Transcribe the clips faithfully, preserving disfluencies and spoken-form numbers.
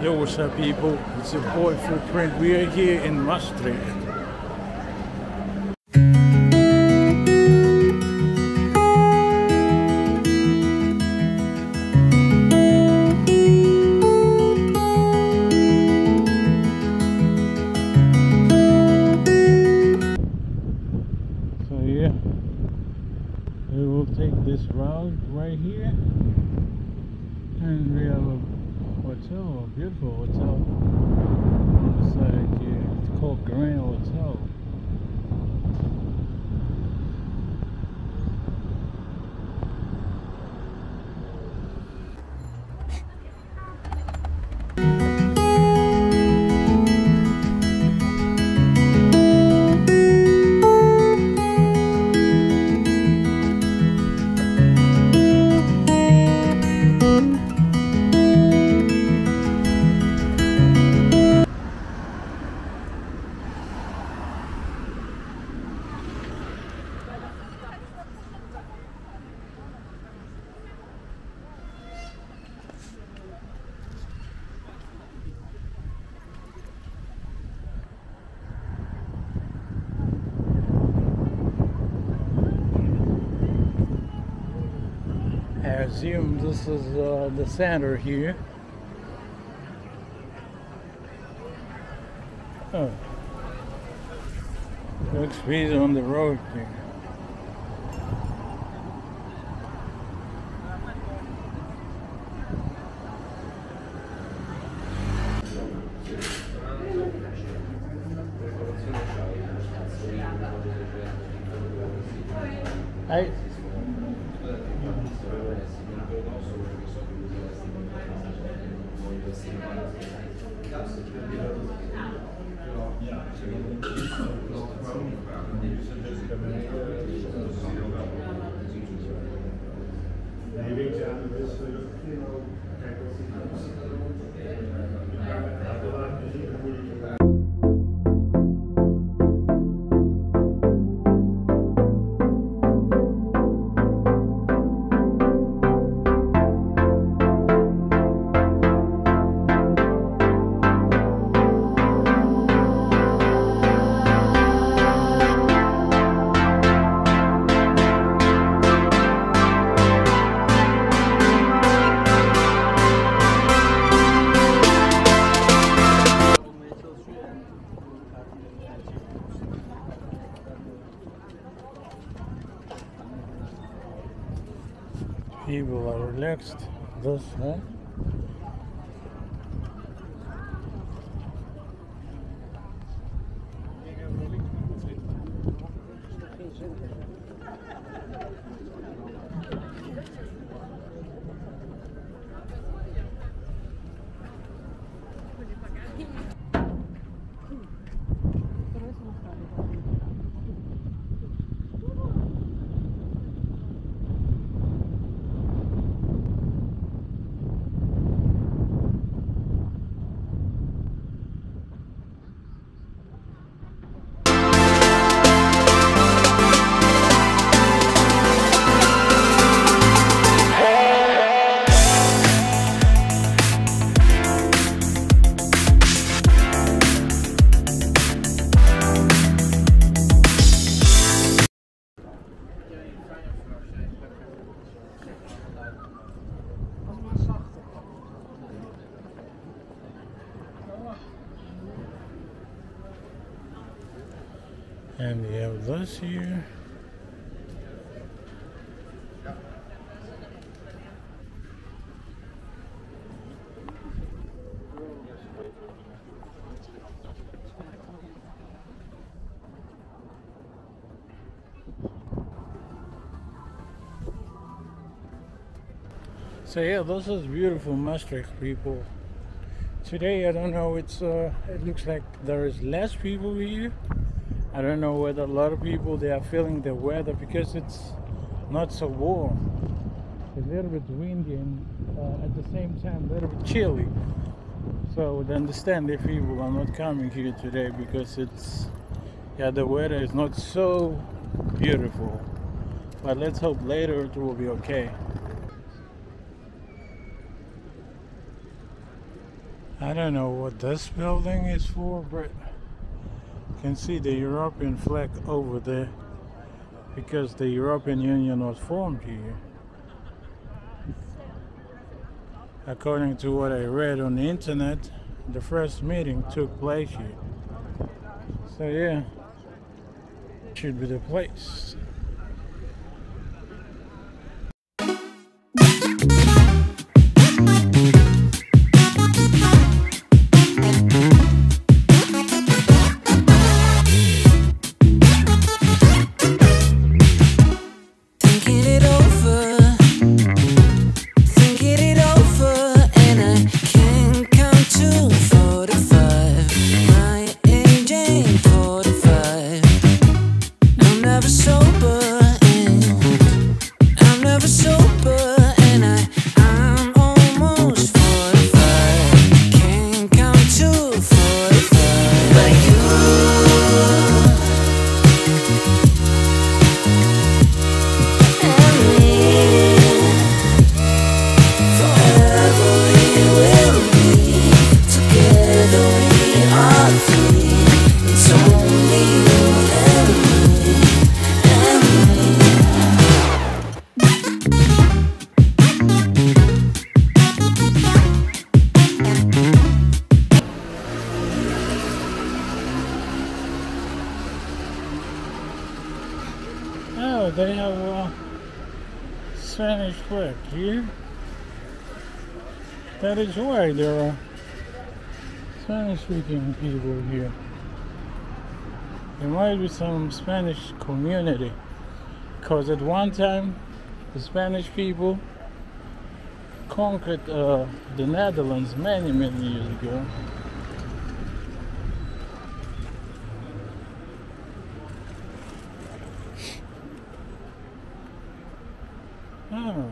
Yo, what's up, people? It's your boy Footprint. We are here in Maastricht. So yeah, we will take this route right here, and we have a hotel, a beautiful hotel on the side here. It's called Grand Hotel. I assume this is uh, the center here. Oh, looks busy on the road here. I People are relaxed, thus, huh? And we have this here. So yeah, this is beautiful Maastricht, people. Today I don't know, it's uh, it looks like there is less people here. I don't know whether a lot of people they are feeling the weather because it's not so warm. It's a little bit windy and uh, at the same time a little bit chilly. So I would understand if people are not coming here today because it's, yeah, the weather is not so beautiful. But let's hope later it will be okay. I don't know what this building is for, but you can see the European flag over there because the European Union was formed here. According to what I read on the internet, the first meeting took place here. So yeah, should be the place. Oh, they have a Spanish flag here. That is why there are Spanish-speaking people here. There might be some Spanish community, because at one time the Spanish people conquered uh, the Netherlands many, many years ago. Oh.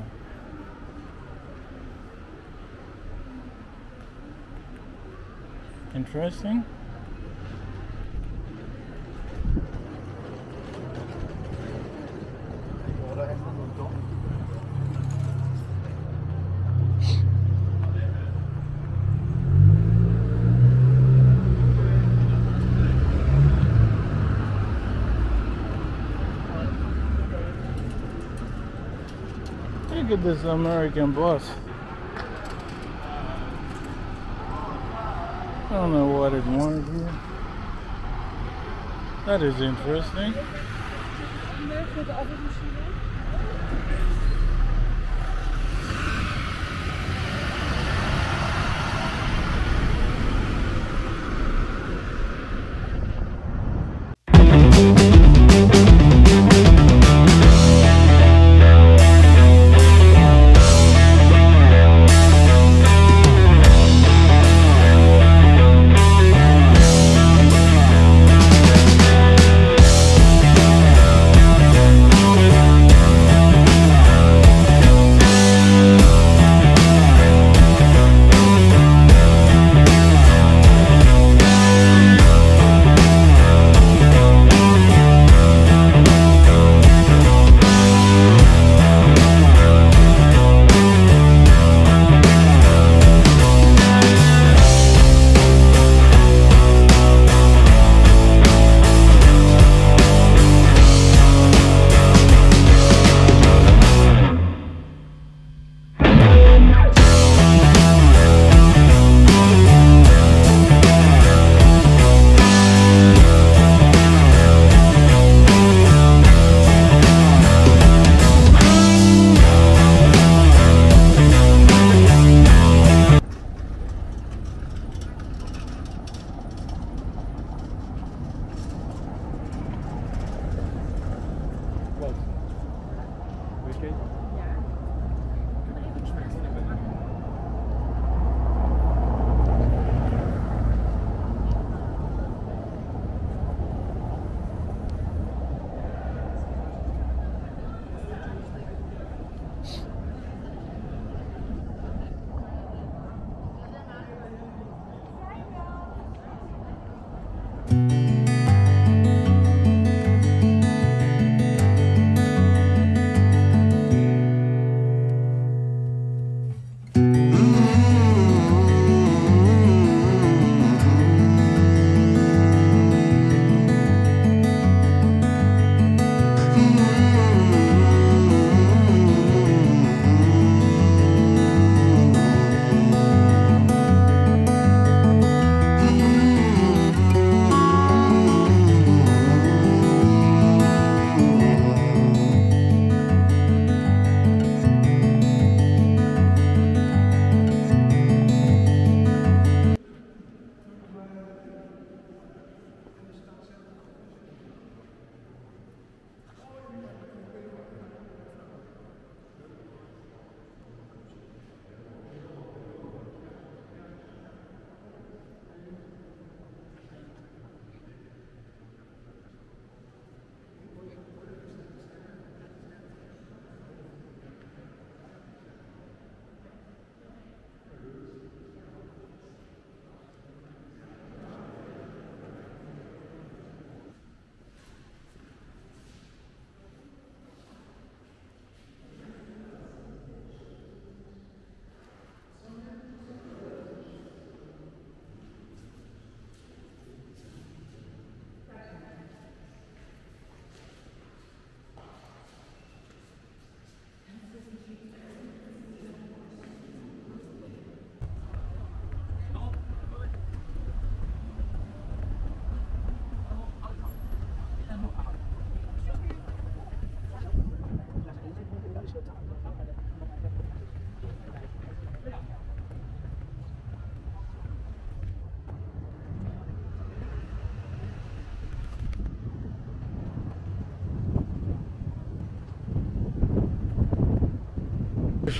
Interesting. Look at this American bus. I don't know what it wanted here. That is interesting.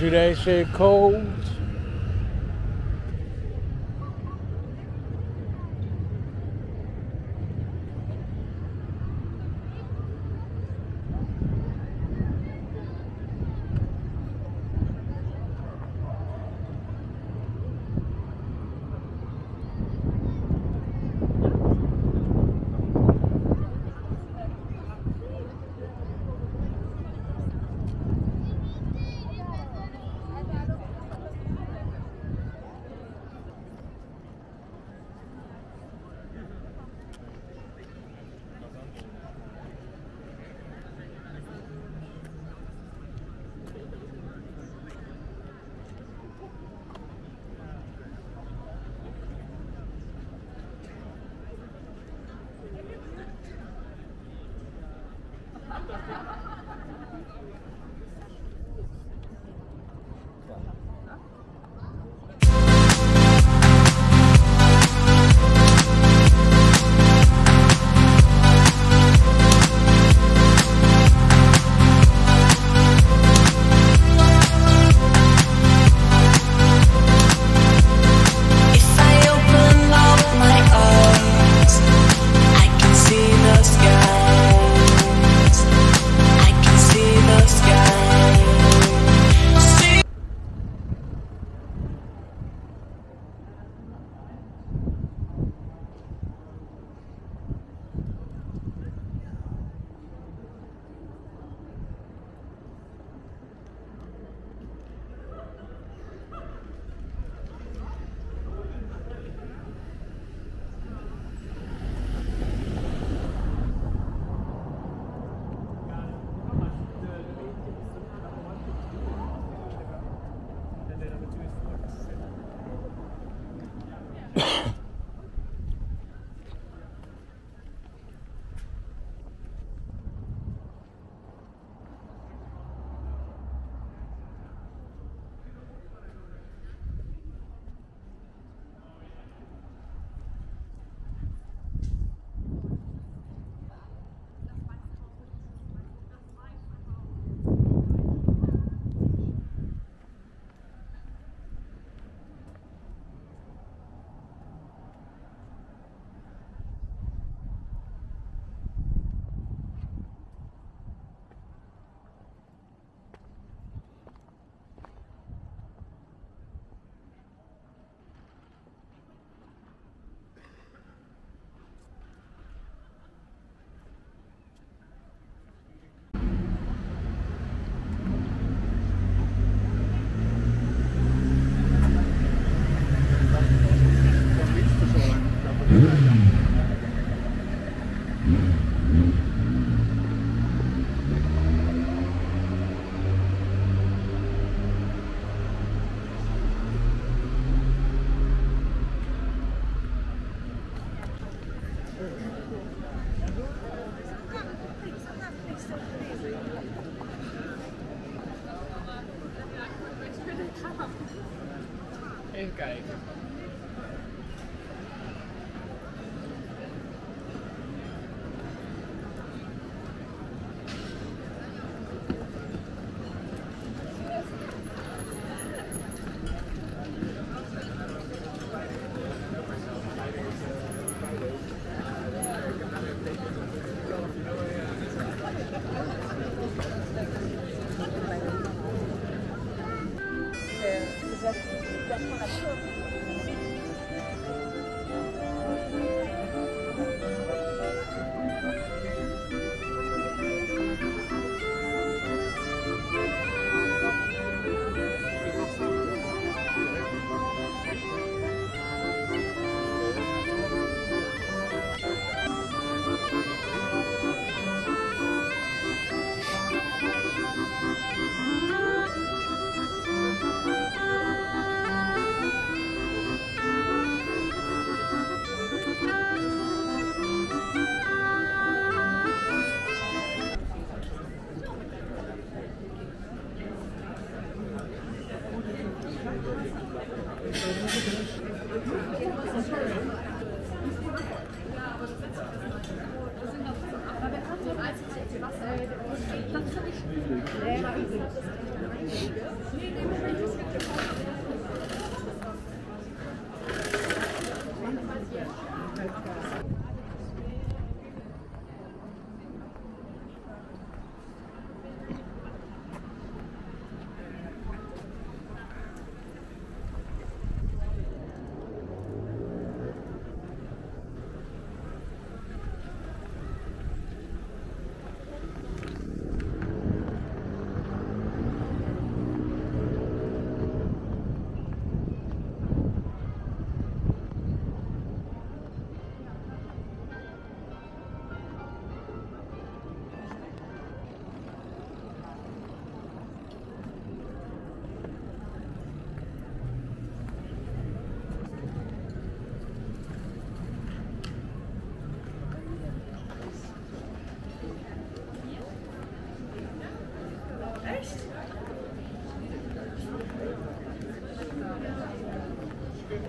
should I say cold? Even kijken. Nee,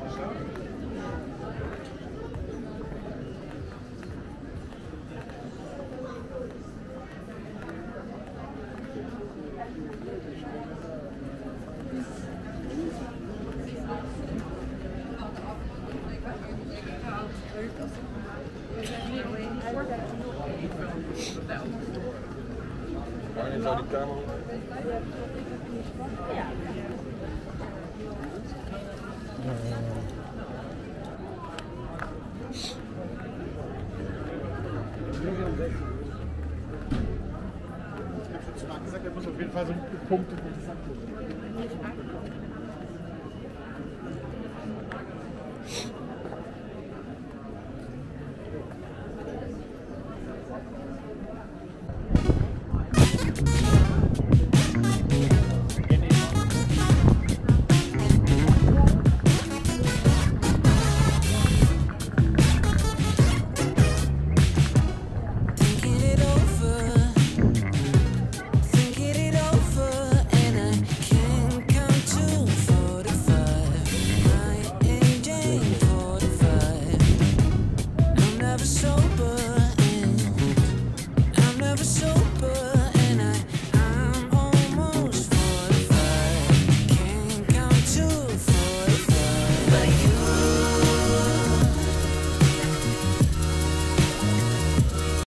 Wanneer zou die kamer? Ja. Ich habe gesagt, er muss auf jeden Fall so Punkte. But you